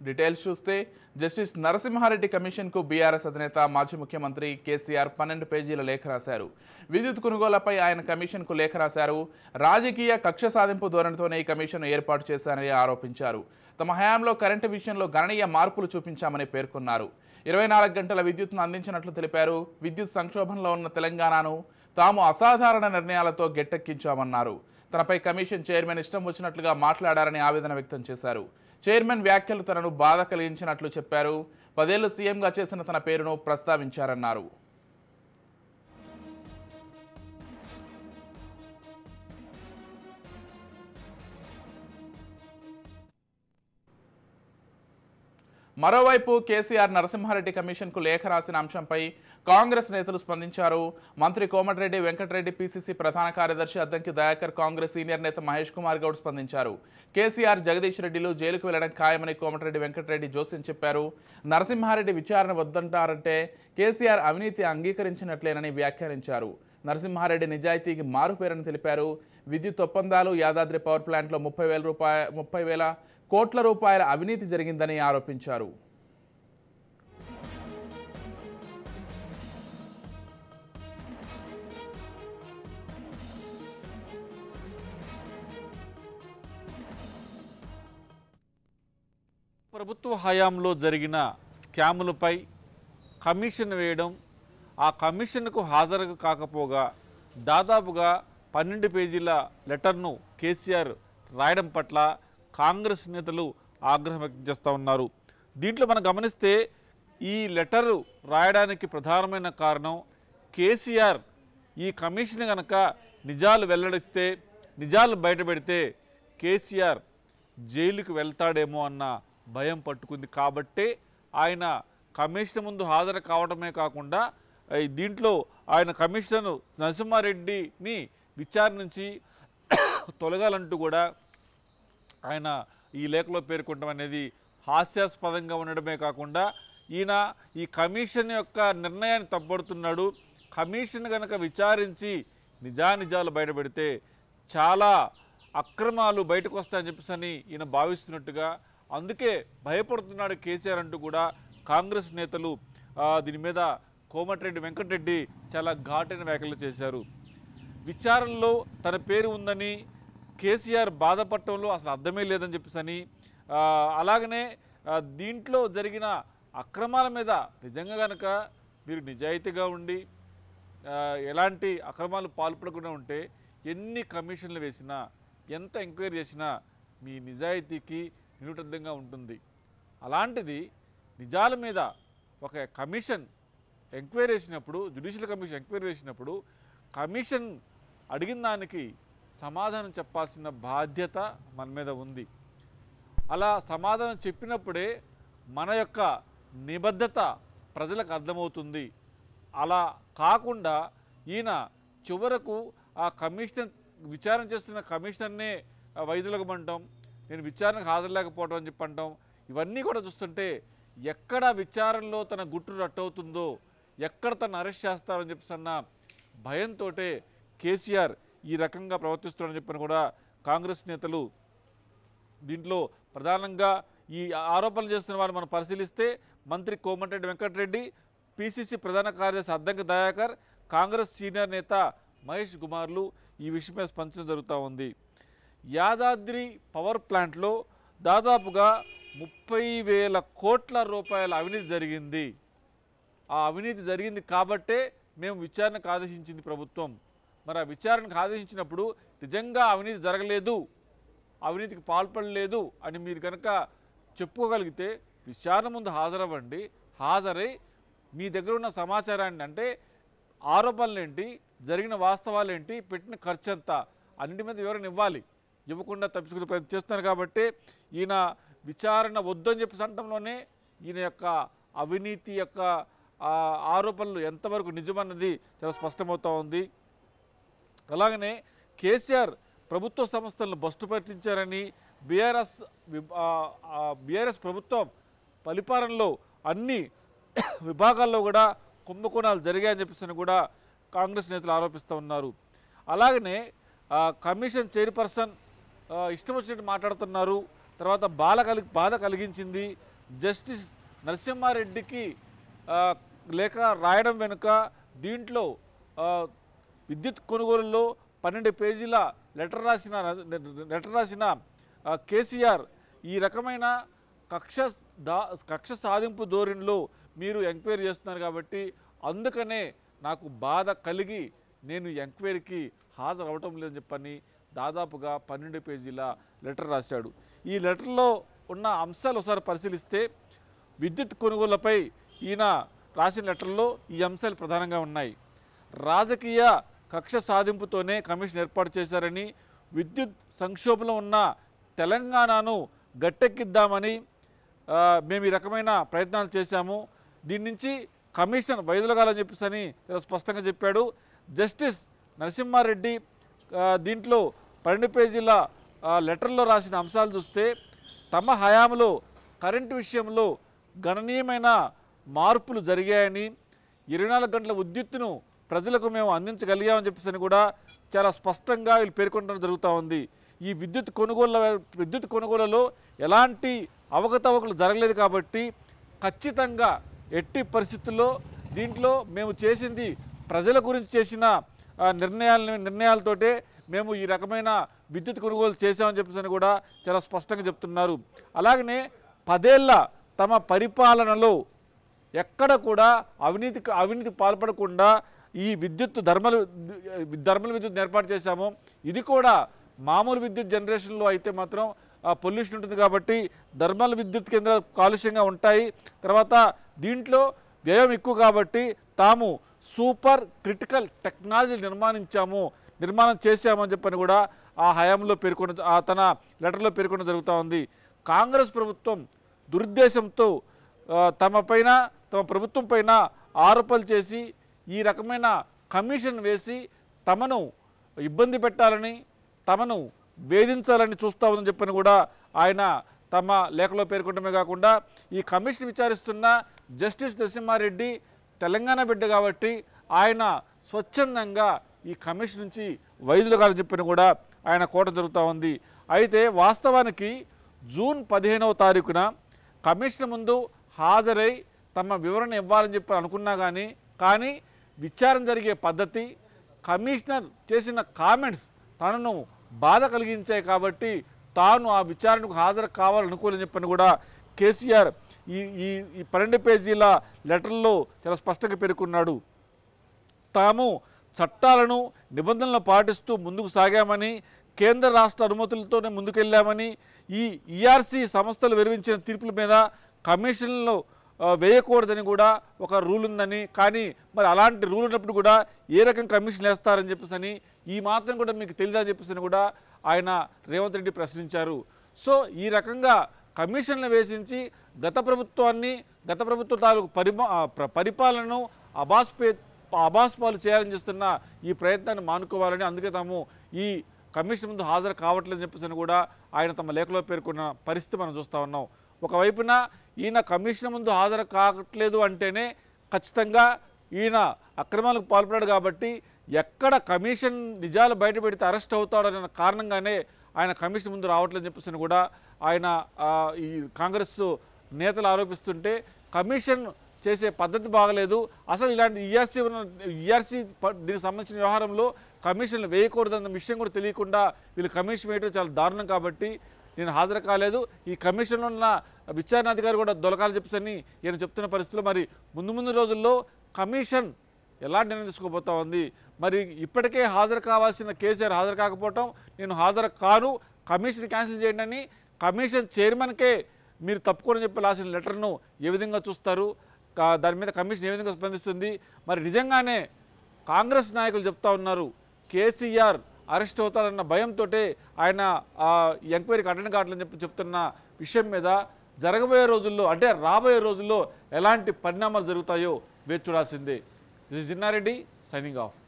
Details చూస్తే justice Narasimha Reddy కమిషన్కు BRS అధినేత మాజీ ముఖ్యమంత్రి కేసీఆర్ 12 పేజీల లేఖ రాశారు. విద్యుత్ కొనుగోళ్లపై ఆయన కమిషన్కు లేఖ రాశారు. రాజకీయ కక్ష సాధింపు ధోరణితోనే ఈ కమిషన్ ఏర్పాటు చేశారని ఆరోపించారు. తమ హయాంలో కరెంటు విషయంలో గణనీయ మార్పులు చూపించామని పేర్కొన్నారు. 24 గంటల విద్యుత్ను అందించినట్లు తెలిపారు. విద్యుత్ సంక్షోభంలో ఉన్న తెలంగాణను తాము అసాధారణ నిర్ణయాలతో గట్టెక్కించామన్నారు. తనపై కమిషన్ చైర్మన్ ఇష్టం వచ్చినట్లుగా మాట్లాడారని ఆవేదన వ్యక్తం చేశారు. చైర్మన్ వ్యాఖ్యలు తనను బాధ కలిగించినట్లు చెప్పారు. 10 ఏళ్లు సీఎంగా చేసిన తన పేరును ప్రస్తావించారన్నారు. మరోవైపు కేసీఆర్ నరసింహారెడ్డి కమిషన్కు లేఖ రాసిన అంశంపై కాంగ్రెస్ నేతలు స్పందించారు. మంత్రి కోమటిరెడ్డి వెంకటరెడ్డి, పీసీసీ ప్రధాన కార్యదర్శి అద్దంకి దయాకర్, కాంగ్రెస్ సీనియర్ నేత మహేష్ కుమార్ గౌడ్ స్పందించారు. కేసీఆర్, జగదీష్ రెడ్డిలు జైలుకు వెళ్లడం ఖాయమని కోమటిరెడ్డి వెంకటరెడ్డి జోస్యం చెప్పారు. నరసింహారెడ్డి విచారణ వద్దంటారంటే కేసీఆర్ అవినీతి అంగీకరించినట్లేనని వ్యాఖ్యానించారు. నరసింహారెడ్డి నిజాయితీకి మారుపేరని తెలిపారు. విద్యుత్ ఒప్పందాలు, యాదాద్రి పవర్ ప్లాంట్లో 30,000 కోట్ల రూపాయల అవినీతి జరిగిందని ఆరోపించారు. ప్రభుత్వ హయాంలో జరిగిన స్కాములపై కమిషన్ వేయడం, ఆ కమిషన్కు హాజరు కాకపోగా దాదాపుగా 12 పేజీల లెటర్ను కేసీఆర్ రాయడం పట్ల కాంగ్రెస్ నేతలు ఆగ్రహం వ్యక్తం చేస్తూ ఉన్నారు. దీంట్లో మనం గమనిస్తే ఈ లెటరు రాయడానికి ప్రధానమైన కారణం కేసీఆర్ ఈ కమిషన్ కనుక నిజాలు వెల్లడిస్తే, నిజాలు బయటపెడితే కేసీఆర్ జైలుకు వెళ్తాడేమో అన్న భయం పట్టుకుంది. కాబట్టే ఆయన కమిషన్ ముందు హాజరు కావడమే కాకుండా దీంట్లో ఆయన కమిషన్ నరసింహారెడ్డిని విచారణ నుంచి తొలగాలంటూ కూడా ఆయన ఈ లేఖలో పేర్కొనడం అనేది హాస్యాస్పదంగా ఉండడమే కాకుండా ఈయన ఈ కమిషన్ యొక్క నిర్ణయాన్ని తప్పడుతున్నాడు. కమిషన్ కనుక విచారించి నిజానిజాలు బయటపెడితే చాలా అక్రమాలు బయటకు వస్తాయని చెప్పేసి ఈయన భావిస్తున్నట్టుగా, అందుకే భయపడుతున్నాడు కేసీఆర్ అంటూ కూడా కాంగ్రెస్ నేతలు దీని మీద కోమటిరెడ్డి వెంకటరెడ్డి చాలా ఘాటైన వ్యాఖ్యలు చేశారు. విచారణలో తన పేరు ఉందని కేసీఆర్ బాధపడటంలో అసలు అర్థమే లేదని చెప్పేసి, అలాగనే దీంట్లో జరిగిన అక్రమాల మీద నిజంగా కనుక మీరు నిజాయితీగా ఉండి ఎలాంటి అక్రమాలు పాల్పడకుండా ఉంటే ఎన్ని కమిషన్లు వేసినా, ఎంత ఎంక్వైరీ చేసినా మీ నిజాయితీకి నిలుటద్దంగా ఉంటుంది. అలాంటిది నిజాల మీద ఒక కమిషన్ ఎంక్వైరీ చేసినప్పుడు, జ్యుడిషియల్ కమిషన్ ఎంక్వైరీ చేసినప్పుడు కమిషన్ అడిగిన దానికి సమాధానం చెప్పాల్సిన బాధ్యత మన మీద ఉంది. అలా సమాధానం చెప్పినప్పుడే మన యొక్క నిబద్ధత ప్రజలకు అర్థమవుతుంది. అలా కాకుండా ఈయన చివరకు ఆ కమిషన్ విచారణ చేస్తున్న కమిషనర్నే వైదొలగమంటాం, నేను విచారణకు హాజరులేకపోవడం అని చెప్పంటాం. ఇవన్నీ కూడా చూస్తుంటే ఎక్కడ విచారణలో తన గుట్టు రట్టవుతుందో, ఎక్కడ తను అరెస్ట్ చేస్తారని చెప్పేసన్న భయంతో కేసీఆర్ ఈ రకంగా ప్రవర్తిస్తున్నారని చెప్పని కూడా కాంగ్రెస్ నేతలు దీంట్లో ప్రధానంగా ఈ ఆరోపణలు చేస్తున్న వారు మనం పరిశీలిస్తే మంత్రి కోమటిరెడ్డి వెంకటరెడ్డి, పీసీసీ ప్రధాన కార్యదర్శి అద్దంకి దయాకర్, కాంగ్రెస్ సీనియర్ నేత మహేష్ కుమార్లు ఈ విషయమై స్పందించడం జరుగుతూ ఉంది. యాదాద్రి పవర్ ప్లాంట్లో దాదాపుగా 30,000 కోట్ల రూపాయల అవినీతి జరిగింది. ఆ అవినీతి జరిగింది కాబట్టే మేము విచారణకు ఆదేశించింది ప్రభుత్వం. మరి ఆ విచారణకు ఆదేశించినప్పుడు నిజంగా అవినీతి జరగలేదు, అవినీతికి పాల్పడలేదు అని మీరు కనుక చెప్పుకోగలిగితే విచారణ ముందు హాజరవ్వండి. హాజరై మీ దగ్గర ఉన్న సమాచారాన్ని, అంటే ఆరోపణలు ఏంటి, జరిగిన వాస్తవాలు ఏంటి, పెట్టిన ఖర్చు ఎంత, అన్నింటి మీద వివరణ ఇవ్వాలి. ఇవ్వకుండా తప్పించుకునే ప్రయత్నం చేస్తున్నారు. కాబట్టి ఈయన విచారణ వద్దని చెప్పి అనడంలోనే ఈయన యొక్క అవినీతి యొక్క ఆరోపణలు ఎంతవరకు నిజమన్నది చాలా స్పష్టమవుతూ ఉంది. అలాగనే కేసీఆర్ ప్రభుత్వ సంస్థలను బస్టు పట్టించారని, బీఆర్ఎస్ ప్రభుత్వం పరిపాలనలో అన్ని విభాగాల్లో కూడా కుంభకోణాలు జరిగాయని చెప్పేసి కూడా కాంగ్రెస్ నేతలు ఆరోపిస్తూ ఉన్నారు. అలాగనే కమిషన్ చైర్పర్సన్ ఇష్టం వచ్చినట్టు మాట్లాడుతున్నారు. తర్వాత బాధ కలిగించింది, జస్టిస్ నరసింహారెడ్డికి లేఖ రాయడం వెనుక దీంట్లో విద్యుత్ కొనుగోలులో 12 పేజీల లెటర్ రాసిన కేసీఆర్ ఈ రకమైన కక్ష సాధింపు ధోరణిలో మీరు ఎంక్వైరీ చేస్తున్నారు కాబట్టి అందుకనే నాకు బాధ కలిగి నేను ఎంక్వైరీకి హాజరు అవటం లేదని చెప్పని దాదాపుగా 12 పేజీల లెటర్ రాశాడు. ఈ లెటర్లో ఉన్న అంశాలు ఒకసారి పరిశీలిస్తే విద్యుత్ కొనుగోళ్లపై ఈయన రాసిన లెటర్లో ఈ అంశాలు ప్రధానంగా ఉన్నాయి. రాజకీయ కక్ష సాధింపుతోనే కమిషన్ ఏర్పాటు చేశారని, విద్యుత్ సంక్షోభంలో ఉన్న తెలంగాణను గట్టెక్కిద్దామని మేము ఈ రకమైన ప్రయత్నాలు చేశాము, దీని నుంచి కమిషన్ వైదొలగాలని చెప్పేసి అని చాలా స్పష్టంగా చెప్పాడు. జస్టిస్ నరసింహారెడ్డి దీంట్లో 12 పేజీల లెటర్లో రాసిన అంశాలు చూస్తే తమ హయాంలో కరెంటు విషయంలో గణనీయమైన మార్పులు జరిగాయని, 24 గంటల విద్యుత్తును ప్రజలకు మేము అందించగలిగామని చెప్పేసి కూడా చాలా స్పష్టంగా వీళ్ళు పేర్కొనడం జరుగుతూ ఉంది. ఈ విద్యుత్ కొనుగోళ్లలో ఎలాంటి అవకతవకలు జరగలేదు కాబట్టి ఖచ్చితంగా ఎట్టి పరిస్థితుల్లో దీంట్లో మేము చేసింది ప్రజల గురించి చేసిన నిర్ణయాలతోటే మేము ఈ రకమైన విద్యుత్ కొనుగోలు చేశామని చెప్పేసి కూడా చాలా స్పష్టంగా చెప్తున్నారు. అలాగనే 10 ఏళ్ల తమ పరిపాలనలో ఎక్కడ కూడా అవినీతి పాల్పడకుండా ఈ ధర్మల విద్యుత్ ఏర్పాటు చేశాము. ఇది కూడా మామూలు విద్యుత్ జనరేషన్లో అయితే మాత్రం పొల్యూషన్ ఉంటుంది కాబట్టి థర్మల్ విద్యుత్ కేంద్రాలు కాలుష్యంగా ఉంటాయి. తర్వాత దీంట్లో వ్యయం ఎక్కువ కాబట్టి తాము సూపర్ క్రిటికల్ టెక్నాలజీ నిర్మాణం చేశామని చెప్పని కూడా ఆ హయాంలో తన లెటర్లో పేర్కొనడం జరుగుతూ ఉంది. కాంగ్రెస్ ప్రభుత్వం దురుద్దేశంతో తమ ప్రభుత్వం పైన ఆరోపణలు చేసి ఈ రకమైన కమిషన్ వేసి తమను ఇబ్బంది పెట్టాలని, తమను వేధించాలని చూస్తూ ఉందని చెప్పని కూడా ఆయన తమ లేఖలో పేర్కొనడమే కాకుండా ఈ కమిషన్ విచారిస్తున్న జస్టిస్ నరసింహారెడ్డి తెలంగాణ బిడ్డ కాబట్టి ఆయన స్వచ్ఛందంగా ఈ కమిషన్ నుంచి వైదొలగాలని చెప్పని కూడా ఆయన కోరడం జరుగుతూ ఉంది. అయితే వాస్తవానికి జూన్ 15వ తారీఖున కమిషన్ ముందు హాజరై తమ వివరణ ఇవ్వాలని చెప్పి అనుకున్నా కానీ విచారణ జరిగే పద్ధతి, కమిషనర్ చేసిన కామెంట్స్ తనను బాధ కలిగించాయి కాబట్టి తాను ఆ విచారణకు హాజరు కావాలనుకోలేని చెప్పని కూడా కేసీఆర్ ఈ 12 పేజీల లెటర్లో చాలా స్పష్టంగా పేర్కొన్నాడు. తాము చట్టాలను నిబంధనలను పాటిస్తూ ముందుకు సాగామని, కేంద్ర రాష్ట్ర అనుమతులతోనే ముందుకెళ్ళామని, ఈ ఈఆర్సీ సంస్థలు వెలువరించిన తీర్పుల మీద కమిషన్లో వేయకూడదని కూడా ఒక రూల్ ఉందని, కానీ మరి అలాంటి రూల్ ఉన్నప్పుడు కూడా ఏ రకం కమిషన్ వేస్తారని చెప్పేసి ఈ మాత్రం కూడా మీకు తెలియదని చెప్పేసి కూడా ఆయన రేవంత్ రెడ్డి ప్రశ్నించారు. సో ఈ రకంగా కమిషన్లు వేసించి గత ప్రభుత్వ తాలూకు పరిపాలనను అబాస్పాలు చేయాలని చేస్తున్న ఈ ప్రయత్నాన్ని మానుకోవాలని, అందుకే తాము ఈ కమిషన్ ముందు హాజరు కావట్లేదని చెప్పేసి కూడా ఆయన తమ లేఖలో పేర్కొన్న పరిస్థితి మనం చూస్తూ ఉన్నాం. ఒకవైపున ఈయన కమిషన్ ముందు హాజరు కావట్లేదు అంటేనే ఖచ్చితంగా ఈయన అక్రమాలకు పాల్పడాడు కాబట్టి ఎక్కడ కమిషన్ నిజాలు బయటపెడితే అరెస్ట్ అవుతాడన్న కారణంగానే ఆయన కమిషన్ ముందు రావట్లేదని చెప్పేసి కూడా ఆయన ఈ కాంగ్రెస్ నేతలు ఆరోపిస్తుంటే కమిషన్ చేసే పద్ధతి బాగలేదు, అసలు ఇలాంటి ఈఆర్సీ దీనికి సంబంధించిన వ్యవహారంలో కమిషన్లు వేయకూడదన్న విషయం కూడా తెలియకుండా వీళ్ళు కమిషన్ వేయడం చాలా దారుణం కాబట్టి నేను హాజరు కాలేదు, ఈ కమిషన్లో ఉన్న విచారణాధికారి కూడా దొలకాలని చెప్పని ఈయన చెప్తున్న పరిస్థితుల్లో మరి ముందు రోజుల్లో కమిషన్ ఎలాంటి నిర్ణయం తీసుకోబోతా ఉంది. మరి ఇప్పటికే హాజరు కావాల్సిన కేసీఆర్ హాజరు కాకపోవటం, నేను హాజరు కాను, కమిషన్ క్యాన్సిల్ చేయండి అని కమిషన్ చైర్మన్కే మీరు తప్పుకోని చెప్పి రాసిన లెటర్ను ఏ విధంగా చూస్తారు, దాని మీద కమిషన్ ఏ విధంగా స్పందిస్తుంది? మరి నిజంగానే కాంగ్రెస్ నాయకులు చెప్తా ఉన్నారు కేసీఆర్ అరెస్ట్ అవుతాడన్న భయంతో ఆయన ఎంక్వైరీకి అటెండ్ కావట్లేదని చెప్తున్న విషయం మీద రాబోయే రోజుల్లో ఎలాంటి పరిణామాలు జరుగుతాయో వేచి చూడాల్సిందే. This is Jinna Reddy signing of.